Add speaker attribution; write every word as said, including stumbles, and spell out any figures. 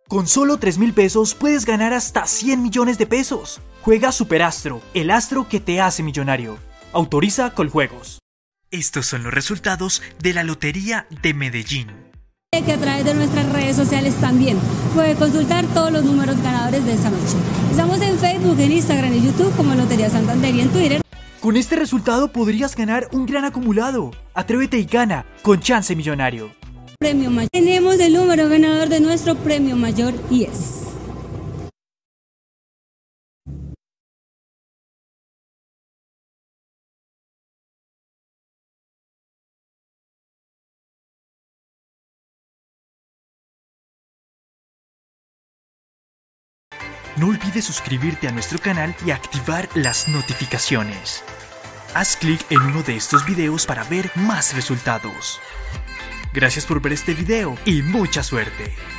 Speaker 1: Con solo tres mil pesos puedes ganar hasta cien millones de pesos. Juega Superastro, el astro que te hace millonario. Autoriza Coljuegos. Estos son los resultados de la Lotería de Medellín.
Speaker 2: Que a través de nuestras redes sociales también puede consultar todos los números ganadores de esta noche. Estamos en Facebook, en Instagram y YouTube como Lotería Santander y en Twitter.
Speaker 1: Con este resultado podrías ganar un gran acumulado. Atrévete y gana con chance millonario.
Speaker 2: Premio mayor. Tenemos el número ganador de nuestro premio mayor y es...
Speaker 1: No olvides suscribirte a nuestro canal y activar las notificaciones. Haz clic en uno de estos videos para ver más resultados. Gracias por ver este video y mucha suerte.